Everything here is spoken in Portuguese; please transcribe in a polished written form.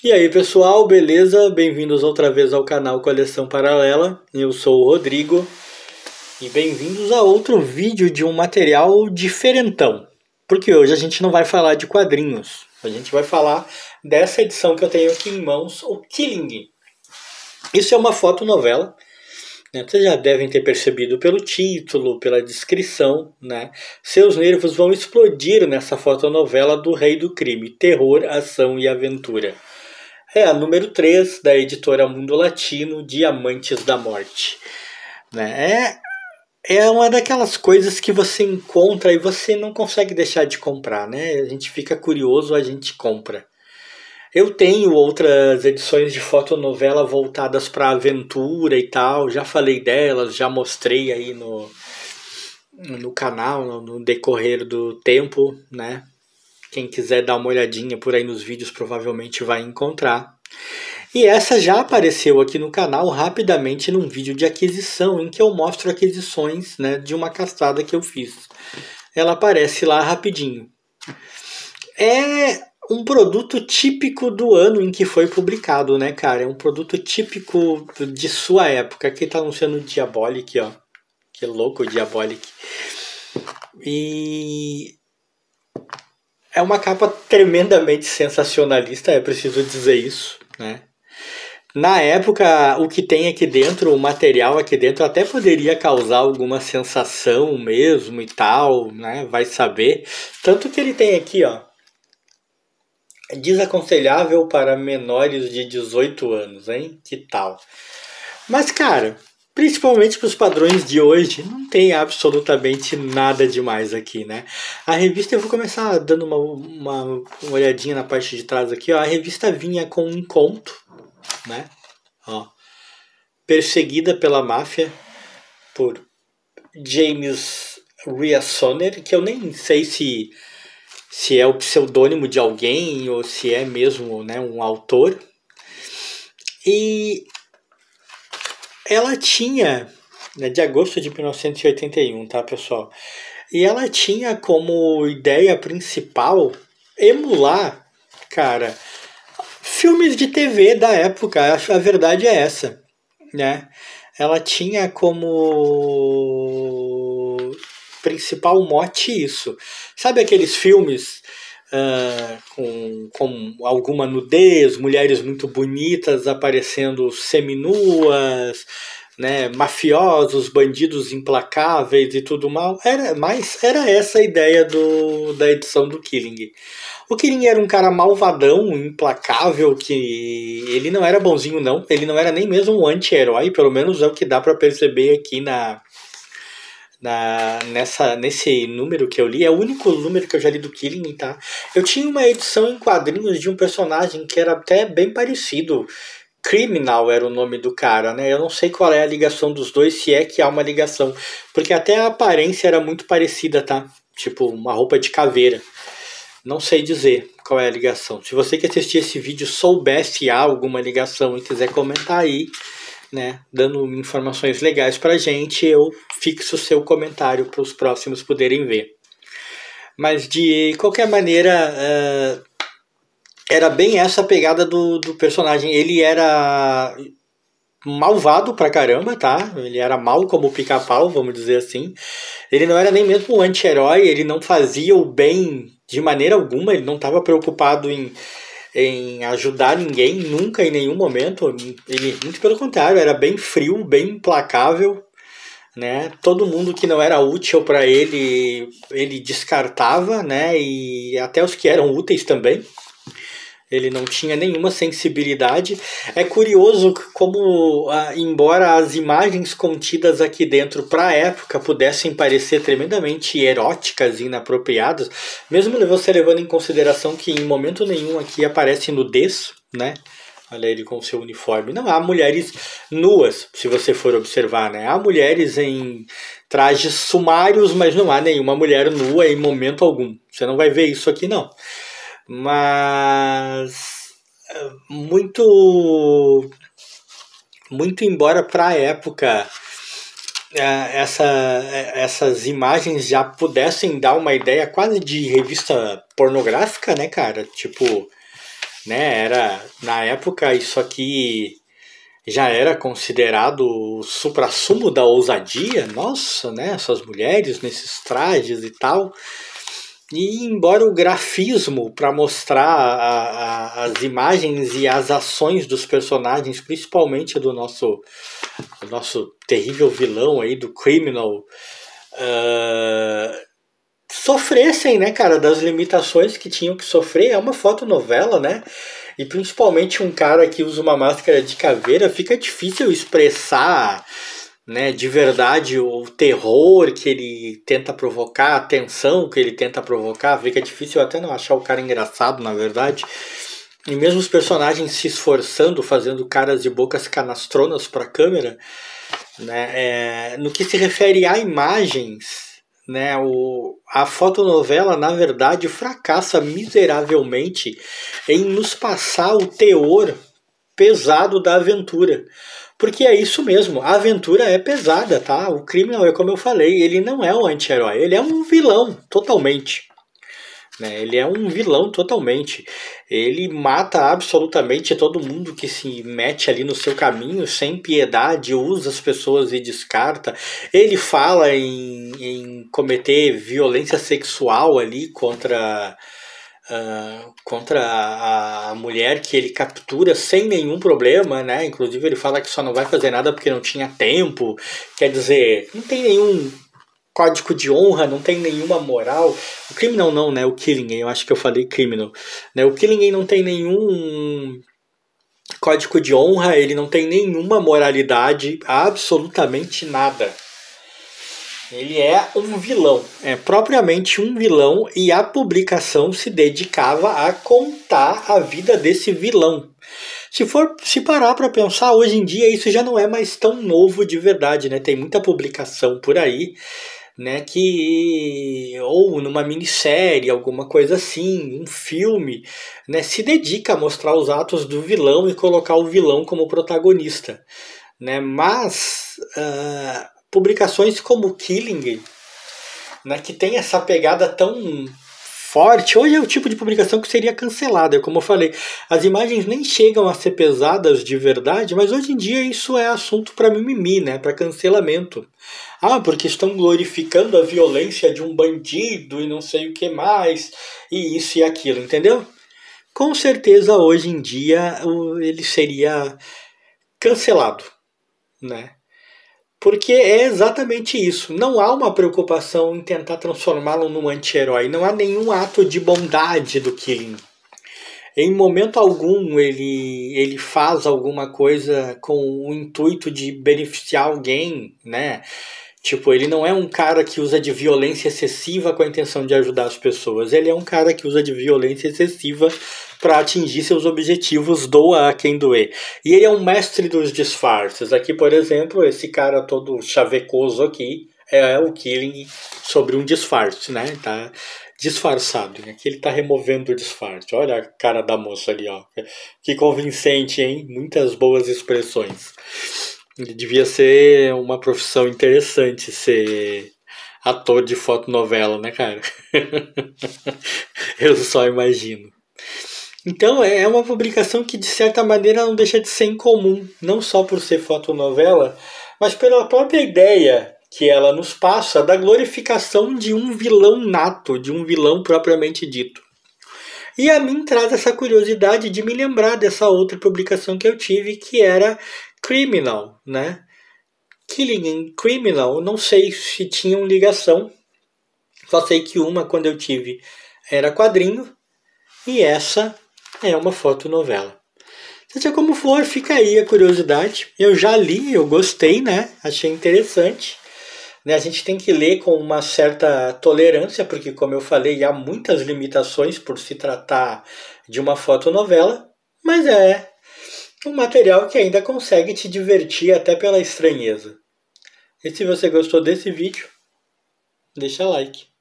E aí pessoal, beleza? Bem-vindos outra vez ao canal Coleção Paralela. Eu sou o Rodrigo e bem-vindos a outro vídeo de um material diferentão. Porque hoje a gente não vai falar de quadrinhos, a gente vai falar dessa edição que eu tenho aqui em mãos, o Killing. Isso é uma fotonovela, né? Vocês já devem ter percebido pelo título, pela descrição, né? Seus nervos vão explodir nessa fotonovela do Rei do Crime, terror, ação e aventura. É a número 3 da editora Mundo Latino, Diamantes da Morte. Né? É uma daquelas coisas que você encontra e você não consegue deixar de comprar, né? A gente fica curioso, a gente compra. Eu tenho outras edições de fotonovela voltadas para aventura e tal, já falei delas, já mostrei aí no canal, no decorrer do tempo, né? Quem quiser dar uma olhadinha por aí nos vídeos provavelmente vai encontrar. E essa já apareceu aqui no canal rapidamente num vídeo de aquisição, em que eu mostro aquisições, né, de uma caçada que eu fiz. Ela aparece lá rapidinho. É um produto típico do ano em que foi publicado, né, cara? É um produto típico de sua época. Aqui tá anunciando o Diabolic, ó. Que louco o Diabolic. E é uma capa tremendamente sensacionalista, é preciso dizer isso, né? Na época, o que tem aqui dentro, o material aqui dentro, até poderia causar alguma sensação mesmo e tal, né? Vai saber. Tanto que ele tem aqui, ó, desaconselhável para menores de 18 anos, hein? Que tal? Mas, cara, principalmente para os padrões de hoje, não tem absolutamente nada demais aqui, né? A revista, eu vou começar dando uma olhadinha na parte de trás aqui, ó. A revista vinha com um conto, né? Ó, Perseguida pela Máfia, por James Reasoner, que eu nem sei se é o pseudônimo de alguém ou se é mesmo, né, um autor. E ela tinha, né, de agosto de 1981, tá, pessoal? E ela tinha como ideia principal emular, cara, filmes de TV da época. A verdade é essa, né? Ela tinha como principal mote isso. Sabe aqueles filmes com alguma nudez, mulheres muito bonitas aparecendo seminuas, né, mafiosos, bandidos implacáveis e tudo mal? Era essa a ideia da edição do Killing. O Killing era um cara malvadão, implacável, que ele não era bonzinho não, ele não era nem mesmo um anti-herói, pelo menos é o que dá para perceber aqui nesse número que eu li. É o único número que eu já li do Killing, tá? Eu tinha uma edição em quadrinhos de um personagem que era até bem parecido. Criminal era o nome do cara, né? Eu não sei qual é a ligação dos dois, se é que há uma ligação, porque até a aparência era muito parecida, tá? Tipo, uma roupa de caveira. Não sei dizer qual é a ligação. Se você que assistir esse vídeo soubesse há alguma ligação e quiser comentar aí, né, dando informações legais pra gente, eu fixo o seu comentário para os próximos poderem ver. Mas de qualquer maneira, era bem essa a pegada do personagem. Ele era malvado pra caramba, tá? Ele era mal como o Pica-Pau, vamos dizer assim. Ele não era nem mesmo um anti-herói, ele não fazia o bem de maneira alguma, ele não estava preocupado em ajudar ninguém, nunca, em nenhum momento. Ele, muito pelo contrário, era bem frio, bem implacável, né? Todo mundo que não era útil para ele, ele descartava, né? E até os que eram úteis também. Ele não tinha nenhuma sensibilidade. É curioso como, embora as imagens contidas aqui dentro para a época pudessem parecer tremendamente eróticas e inapropriadas, mesmo você levando em consideração que em momento nenhum aqui aparece nudez, né? Olha ele com seu uniforme. Não há mulheres nuas, se você for observar, né? Há mulheres em trajes sumários, mas não há nenhuma mulher nua em momento algum. Você não vai ver isso aqui, não. Mas muito embora para a época essas imagens já pudessem dar uma ideia quase de revista pornográfica, né, cara? Tipo, né? Era, na época, isso aqui já era considerado o suprassumo da ousadia. Nossa, né? Essas mulheres nesses trajes e tal. E embora o grafismo para mostrar as imagens e as ações dos personagens, principalmente do nosso terrível vilão aí, do Criminal, sofressem, né, cara, das limitações que tinham que sofrer, é uma fotonovela, né? E principalmente um cara que usa uma máscara de caveira, fica difícil expressar, né, de verdade o terror que ele tenta provocar, a tensão que ele tenta provocar. Fica difícil até não achar o cara engraçado, na verdade. E mesmo os personagens se esforçando, fazendo caras e bocas canastronas para a câmera, né, no que se refere a imagens, né, a fotonovela, na verdade, fracassa miseravelmente em nos passar o teor pesado da aventura. Porque é isso mesmo, a aventura é pesada, tá? O Criminal é como eu falei, ele não é um anti-herói, ele é um vilão, totalmente. Né? Ele é um vilão totalmente. Ele mata absolutamente todo mundo que se mete ali no seu caminho, sem piedade, usa as pessoas e descarta. Ele fala em cometer violência sexual ali contra a mulher que ele captura sem nenhum problema, né? Inclusive ele fala que só não vai fazer nada porque não tinha tempo. Quer dizer, não tem nenhum código de honra, não tem nenhuma moral. O Criminal não, né? O Killing, eu acho que eu falei Criminal. Né? O Killing não tem nenhum código de honra, ele não tem nenhuma moralidade, absolutamente nada. Ele é um vilão, é propriamente um vilão, e a publicação se dedicava a contar a vida desse vilão. Se parar para pensar, hoje em dia isso já não é mais tão novo de verdade, né? Tem muita publicação por aí, né, que ou numa minissérie, alguma coisa assim, um filme, né, se dedica a mostrar os atos do vilão e colocar o vilão como protagonista, né? Mas publicações como Killing, né, que tem essa pegada tão forte, hoje é o tipo de publicação que seria cancelada, como eu falei, as imagens nem chegam a ser pesadas de verdade, mas hoje em dia isso é assunto para mimimi, né, para cancelamento. Porque estão glorificando a violência de um bandido e não sei o que mais, e isso e aquilo, entendeu? Com certeza hoje em dia ele seria cancelado, né? Porque é exatamente isso. Não há uma preocupação em tentar transformá-lo num anti-herói. Não há nenhum ato de bondade do Killing. Em momento algum ele faz alguma coisa com o intuito de beneficiar alguém, né? Tipo, ele não é um cara que usa de violência excessiva com a intenção de ajudar as pessoas. Ele é um cara que usa de violência excessiva para atingir seus objetivos, doa a quem doer. E ele é um mestre dos disfarces. Aqui, por exemplo, esse cara todo chavecoso aqui é o Killing sobre um disfarce, né? Tá disfarçado. Aqui ele tá removendo o disfarce. Olha a cara da moça ali, ó. Que convincente, hein? Muitas boas expressões. Devia ser uma profissão interessante ser ator de fotonovela, né, cara? Eu só imagino. Então é uma publicação que de certa maneira não deixa de ser incomum, não só por ser fotonovela, mas pela própria ideia que ela nos passa da glorificação de um vilão nato, de um vilão propriamente dito. E a mim traz essa curiosidade de me lembrar dessa outra publicação que eu tive, que era Criminal, né? Killing e Criminal, não sei se tinham ligação, só sei que uma, quando eu tive, era quadrinho, e essa é uma fotonovela. Seja como for, fica aí a curiosidade. Eu já li, eu gostei, né? Achei interessante. A gente tem que ler com uma certa tolerância, porque, como eu falei, há muitas limitações por se tratar de uma fotonovela, mas é um material que ainda consegue te divertir até pela estranheza. E se você gostou desse vídeo, deixa like.